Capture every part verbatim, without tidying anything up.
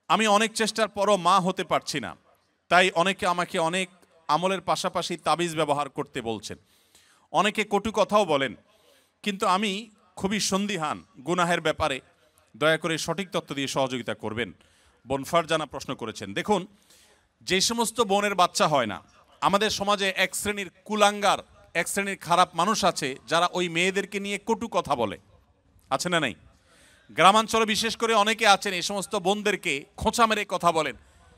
আমি অনেক চেষ্টার পরও মা হতে পারছি না, তাই অনেকে আমাকে অনেক আমলের পাশাপাশি তাবিজ ব্যবহার করতে বলছেন, অনেকে কটু কথাও বলেন, কিন্তু আমি খুবই সন্দিহান গুনাহের ব্যাপারে। দয়া করে সঠিক তথ্য দিয়ে সহযোগিতা করবেন। বোন ফারজানা প্রশ্ন করেছেন, দেখুন, যে সমস্ত বোনের বাচ্চা হয় না, আমাদের সমাজে এক শ্রেণীর কুলাঙ্গার, এক শ্রেণীর খারাপ মানুষ আছে যারা ওই মেয়েদেরকে নিয়ে কটু কথা বলে, আছে না নাই? গ্রামাঞ্চলে বিশেষ করে অনেকে আছেন এই সমস্ত বোনদেরকে খোঁচা মেরে কথা বলেন।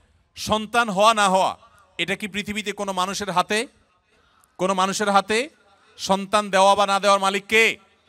সন্তান হওয়া না হওয়া এটা কি পৃথিবীতে কোনো মানুষের হাতে? কোনো মানুষের হাতে? সন্তান দেওয়া বা না দেওয়ার মালিক কে?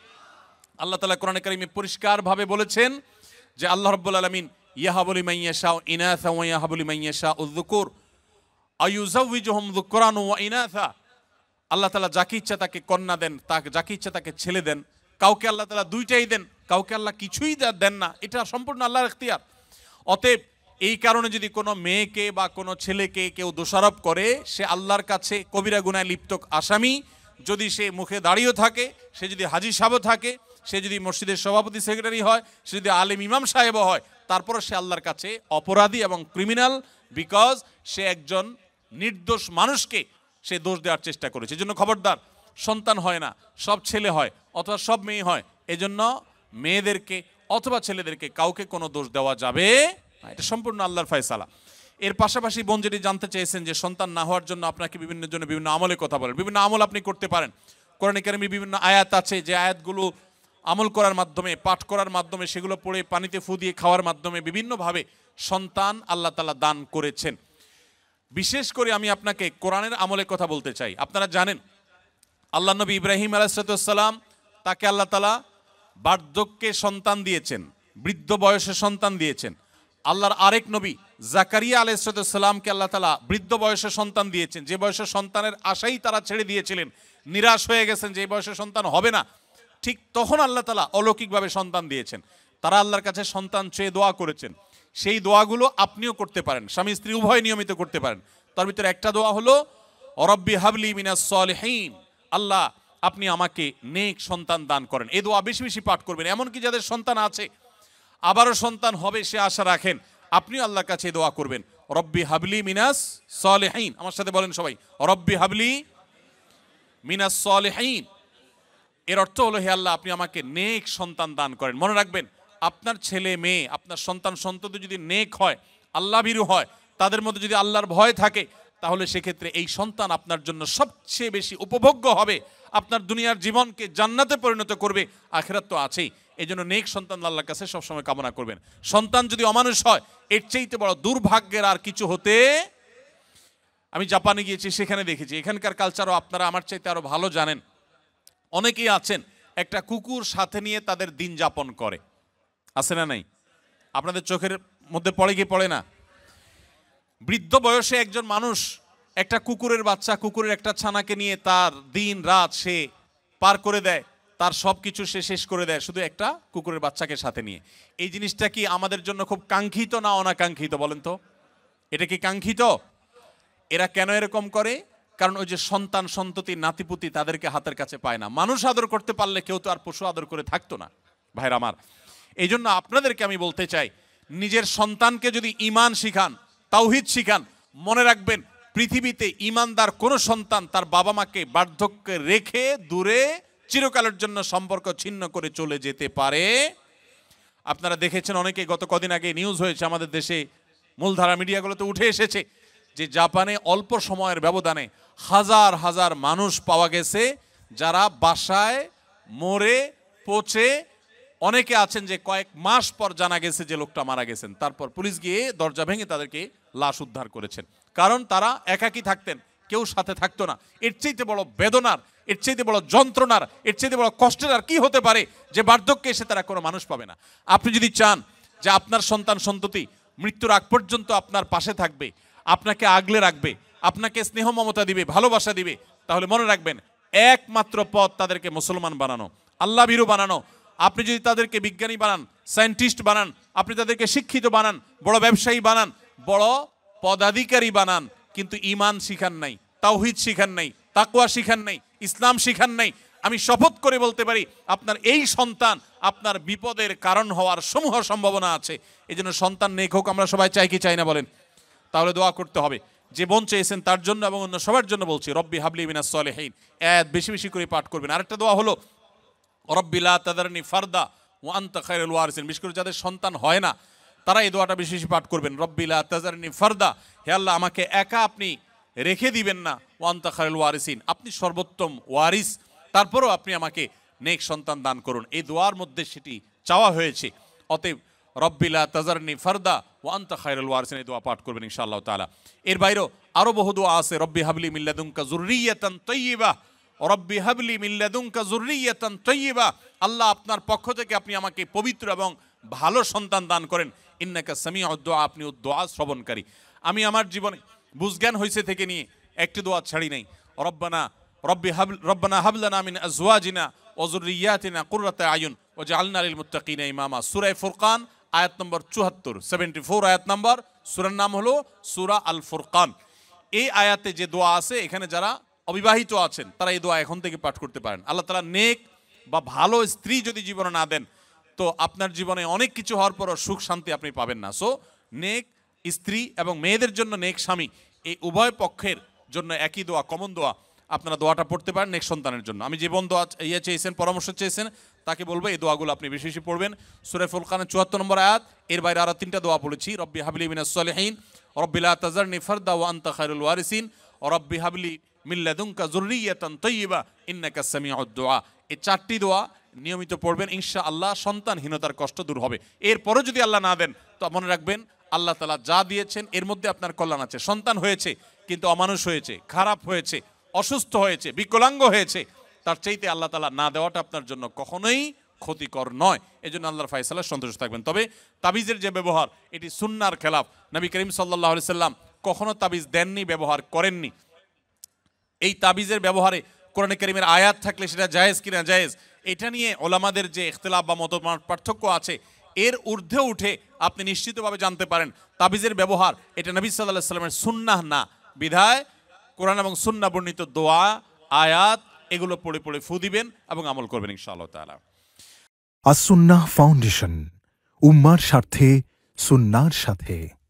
আল্লাহ তাআলা কোরআনে কারিমে পরিষ্কারভাবে বলেছেন যে আল্লাহ রাব্বুল আলামিন ইয়াহাবু লিমান ইয়াশাউ ইনাসা ওয়া ইয়াহাবু লিমান ইয়াশাউ যুকুর আয়ুযাওয়িজুহুম যুকরান ওয়া ইনাসা। আল্লাহ তাআলা যাকে ইচ্ছা তাকে কন্যা দেন, তাকে যাকে ইচ্ছা তাকে ছেলে দেন। কাউকে আল্লাহ তাআলা দুইটাই দেন, কাউকে আল্লাহ কিছুই দেন না। এটা সম্পূর্ণ আল্লাহর ইখতিয়ার। অতএব এই কারণে যদি কোনো মেয়েকে বা কোনো ছেলেকে কেউ দোষারোপ করে, সে আল্লাহর কাছে কবিরা গুনাহে লিপ্ত আসামি। যদি সে মুখে দাঁড়িয়েও থাকে, সে যদি হাজি সাহেবও থাকে, সে যদি মসজিদের সভাপতি সেক্রেটারি হয়, সে যদি আলেম ইমাম সাহেবও হয়, তারপরে সে আল্লাহর কাছে অপরাধী এবং ক্রিমিনাল, বিকজ সে একজন নির্দোষ মানুষকে সে দোষ দেওয়ার চেষ্টা করেছে। এজন্য খবরদার, সন্তান হয় না, সব ছেলে হয় অথবা সব মেয়ে হয়, এজন্য মেয়েদেরকে অথবা ছেলেদেরকে কাউকে কোনো দোষ দেওয়া যাবে না। এটা সম্পূর্ণ আল্লাহর ফয়সালা। এর পাশাপাশি বোন যেটি জানতে চেয়েছেন যে সন্তান না হওয়ার জন্য আপনাকে বিভিন্ন জন বিভিন্ন আমলের কথা বলেন, বিভিন্ন আমল আপনি করতে পারেন। কোরআনে কারিমে বিভিন্ন আয়াত আছে যে আয়াতগুলো আমল করার মাধ্যমে, পাঠ করার মাধ্যমে, সেগুলো পড়ে পানিতে ফু দিয়ে খাওয়ার মাধ্যমে বিভিন্নভাবে সন্তান আল্লাহ তাআলা দান করেছেন। বিশেষ করে আমি আপনাকে কোরআনের আমলের কথা বলতে চাই। আপনারা জানেন আল্লাহ নবী ইব্রাহিম আলাইহিস সালাম, তাকে আল্লাহ তাআলা বার্ধক্যে সন্তান দিয়েছেন, বৃদ্ধ বয়সে সন্তান দিয়েছেন। আল্লাহর আরেক নবী জাকারিয়া আলাইহিস সালামকে আল্লাহ তাআলা বৃদ্ধ বয়সে সন্তান দিয়েছেন, যে বয়সে সন্তানের আশাই তারা ছেড়ে দিয়েছিলেন, নিরাশ হয়ে গেছেন যে বয়সে সন্তান হবে না। ঠিক তখন আল্লাহ তাআলা অলৌকিকভাবে সন্তান দিয়েছেন। তারা আল্লাহর কাছে সন্তান চেয়ে দোয়া করেছেন। সেই দোয়াগুলো আপনিও করতে পারেন, স্বামী স্ত্রী উভয় নিয়মিত করতে পারেন। তার ভিতরে একটা দোয়া হলো রব্বি হাবলি মিনাস সলিহিন, আল্লাহ আপনি আমাকে নেক সন্তান দান করেন। এই দোয়া বেশি বেশি পাঠ করবেন। এমনকি যাদের সন্তান আছে, আবারও সন্তান হবে সে আশা রাখেন, আপনিও আল্লাহর কাছে দোয়া করবেন, রব্বি হাবলি মিনাস সলিহিন। আমার সাথে বলেন সবাই, রব্বি হাবলি মিনাস সলিহিন। এর অর্থ হলো, হে আল্লাহ আপনি আমাকে নেক সন্তান দান করেন। মনে রাখবেন, আপনার ছেলে মেয়ে, আপনার সন্তান সন্ততি যদি নেক হয়, আল্লাহ ভীরু হয়, তাদের মধ্যে যদি আল্লাহর ভয় থাকে, তাহলে সেক্ষেত্রে এই সন্তান আপনার জন্য সবচেয়ে বেশি উপভোগ্য হবে, আপনার দুনিয়ার জীবনকে জান্নাতে পরিণত করবে, আখিরাত তো আছেই। এই জন্য নেক সন্তান আল্লাহর কাছে সবসময় কামনা করবেন। সন্তান যদি অমানুষ হয়, এর চাইতে বড় দুর্ভাগ্যের আর কিছু হতে। আমি জাপানে গিয়েছি, সেখানে দেখেছি, এখানকার কালচারও আপনারা আমার চাইতে আরো ভালো জানেন। অনেকেই আছেন একটা কুকুর সাথে নিয়ে তাদের দিন যাপন করে, আছে না নাই? আপনাদের চোখের মধ্যে পড়ে কি পড়ে না? বৃদ্ধ বয়সে একজন মানুষ একটা কুকুরের বাচ্চা, কুকুরের একটা ছানাকে নিয়ে তার দিন রাত সে পার করে দেয়, তার সব কিছু সে শেষ করে দেয় শুধু একটা কুকুরের বাচ্চাকে সাথে নিয়ে। এই জিনিসটা কি আমাদের জন্য খুব কাঙ্ক্ষিত না অনাকাঙ্ক্ষিত বলেন তো? এটা কি কাঙ্ক্ষিত? এরা কেন এরকম করে? কারণ ওই যে সন্তান সন্ততি নাতিপুতি তাদেরকে হাতের কাছে পায় না। মানুষ আদর করতে পারলে কেউ তো আর পশু আদর করে থাকতো না ভাইরা আমার। এই জন্য আপনাদেরকে আমি বলতে চাই, নিজের সন্তানকে যদি ঈমান শিখান, তাওহীদ শিখান, মনে রাখবেন পৃথিবীতে ঈমানদার কোন সন্তান তার বাবা মাকে বার্ধক্যে রেখে দূরে চিরকালের জন্য সম্পর্ক ছিন্ন করে চলে যেতে পারে। আপনারা দেখেছেন অনেকে, গত কদিন আগে নিউজ হয়েছে আমাদের দেশে, মূলধারা মিডিয়াগুলোতে উঠে এসেছে যে জাপানে অল্প সময়ের ব্যবধানে হাজার হাজার মানুষ পাওয়া গেছে যারা বাসায় মরে পচে, অনেকে আছেন যে কয়েক মাস পর জানা গেছে যে লোকটা মারা গেছেন, তারপর পুলিশ গিয়ে দরজা ভেঙে তাদেরকে লাশ উদ্ধার করেছেন। কারণ তারা একাকী থাকতেন, কেউ সাথে থাকতো না। এর চাইতে বড় বেদনার, এর চাইতে বড় যন্ত্রণার, এর চাইতে বড় কষ্টের আর কি হতে পারে যে বার্ধক্যে এসে তারা কোনো মানুষ পাবে না। আপনি যদি চান যে আপনার সন্তান সন্ততি মৃত্যুর আগ পর্যন্ত আপনার পাশে থাকবে, আপনাকে আগলে রাখবে, আপনাকে স্নেহ মমতা দিবে, ভালোবাসা দিবে, তাহলে মনে রাখবেন একমাত্র পথ তাদেরকে মুসলমান বানানো, আল্লাহ ভীরু বানানো। আপনি যদি তাদেরকে বিজ্ঞানী বানান, সায়েন্টিস্ট বানান, আপনি তাদেরকে শিক্ষিত বানান, বড় ব্যবসায়ী বানান, বড় পদাধিকারী বানান, কিন্তু ঈমান শিখান নাই, তাওহীদ শিখান নাই, তাকওয়া শিখান নাই, ইসলাম শিখান নাই, আমি শপথ করে বলতে পারি আপনার এই সন্তান আপনার বিপদের কারণ হওয়ার সমূহ সম্ভাবনা আছে। এই জন্য সন্তান নেক হোক আমরা সবাই চাই কি চাই না বলেন? তাহলে দোয়া করতে হবে। যে বোন চেয়েছেন তার জন্য এবং অন্য সবার জন্য বলছি, রব্বি হাবলি মিনাস সলিহিন, এত বেশি বেশি করে পাঠ করবেন। আরেকটা দোয়া হলো রব্বি লা তাদারনি ফারদা ওয়া আনতা খায়রুল ওয়ারিসিন। বিশেষ করে যাদের সন্তান হয় না তারা এই দোয়াটা বেশি বেশি পাঠ করবেন, রব্বি লা তাদারনি ফারদা, হে আল্লাহ আমাকে একা আপনি রেখে দিবেন না, ওয়া আনতা খায়রুল ওয়ারিসিন, আপনি সর্বোত্তম ওয়ারিস, তারপরও আপনি আমাকে নেক সন্তান দান করুন। এই দোয়ার মধ্যে সেটি চাওয়া হয়েছে। অতএব রব্বি লা তাজারনি ফারদা ওয়া আনতা খায়রুল ওয়ারিসিন এই দোয়া পাঠ করবেন ইনশাআল্লাহ তাআলা। এর বাইরেও আরো বহু দোয়া আছে, রব্বি হাবলি মিন লাদুনকা যুররিয়াতান তাইয়্যিবা, রব্বি হাবলি মিন লাদুনকা যুররিয়াতান তাইয়্যিবা, আল্লাহ আপনার পক্ষ থেকে আপনি আমাকে পবিত্র এবং ভালো সন্তান দান করেন, ইন্নাকা সামিউদ দুআ, আপনি দোয়া শ্রবণকারী। আমি আমার জীবনে বুঝজ্ঞান হয়েছে থেকে নিয়ে একটি দোয়া ছাড়ি নাই, রব্বানা রব্বি হাব রব্বানা হাবলানা মিন আজওয়াজিনা ওয়া যুররিয়াতিনা কুররাতা আয়ুন ওয়াজআলনা লিল মুত্তাকিনা ইমামা। সূরা ফুরকান আয়াত নম্বর চুয়াত্তর, সেভেন্টি ফোর আয়াত নম্বর। সূরার নাম হলো সূরা আল ফুরকান। এই আয়াতে যে দোয়া আছে, এখানে যারা অবিবাহিত আছেন তারা এই দোয়া এখন থেকে পাঠ করতে পারেন। আল্লাহ তাআলা নেক বা ভালো স্ত্রী যদি জীবনে না দেন তো আপনার জীবনে অনেক কিছু হওয়ার পরও সুখ শান্তি আপনি পাবেন না। সো নেক স্ত্রী এবং মেয়েদের জন্য নেক স্বামী, এই উভয় পক্ষের জন্য একই দোয়া, কমন দোয়া, আপনারা দোয়াটা পড়তে পারেন নেক সন্তানের জন্য। আমি যে বোন দোয়া ইয়ে চেয়েছেন, পরামর্শ চেয়েছেন, তাকে বলবো এই দোয়াগুলো আপনি বেশি বেশি পড়বেন। সূরা ফুরকানের চুয়াত্তর নম্বর আয়াত, এর বাইরে আরো তিনটা দোয়া পড়েছি, রব্বি হাবলি মিনাস সলিহিন, রব্বি লা তাজারনি ফারদা ওয়া আনতা খায়রুল ওয়ারিসিন, রব্বি হাবলি মিন লাদুনকা যুররিয়াতান তাইয়্যিবা ইন্নাকা সামিউদ দুআ। এই চারটি দোয়া নিয়মিত পড়বেন, ইনশাআল্লাহ সন্তানহীনতার কষ্ট দূর হবে। এরপরে যদি আল্লাহ না দেন তো মনে রাখবেন আল্লাহ তাআলা যা দিয়েছেন এর মধ্যে আপনার কল্যাণ আছে। সন্তান হয়েছে কিন্তু অমানুষ হয়েছে, খারাপ হয়েছে, অসুস্থ হয়েছে, বিকলাঙ্গ হয়েছে, তার চাইতে আল্লাহ তাআলা না দেওয়াটা আপনার জন্য কখনোই ক্ষতিকর নয়। এই জন্য আল্লাহর ফায়সালায় সন্তুষ্ট থাকবেন। তবে তাবিজের যে ব্যবহার, এটি সুন্নাহর খেলাফ। নবী করিম সাল্লাল্লাহু আলাইহি সাল্লাম কখনো তাবিজ দেননি, ব্যবহার করেননি। এই তাবিজের ব্যবহারে কোরআনে কারীমের আয়াত থাকলে সেটা জায়েজ কিনা জায়েজ, এটা নিয়ে ওলামাদের যে ইখতিলাফ বা মত পার্থক্য আছে, এর ঊর্ধ্বে উঠে আপনি নিশ্চিতভাবে জানতে পারেন তাবিজের ব্যবহার এটা নবী সাল্লাল্লাহু আলাইহি সাল্লামের সুন্নাহ না। বিধায় কোরআন এবং সুন্নাহ বর্ণিত দোয়া, আয়াত এগুলো পড়ে পড়ে ফু দিবেন এবং আমল করবেন ইনশাআল্লাহ তাআলা। আস সুন্নাহ ফাউন্ডেশন, উম্মার স্বার্থে সুন্নাহর সাথে।